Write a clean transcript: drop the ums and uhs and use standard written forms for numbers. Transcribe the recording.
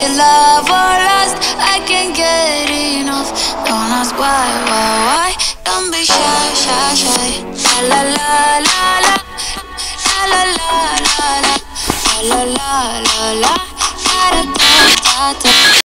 love or lust, I can't get enough. Don't ask why? Don't be shy, shy, shy. La la la la la, la la la la la, la la la la la, da da da da da.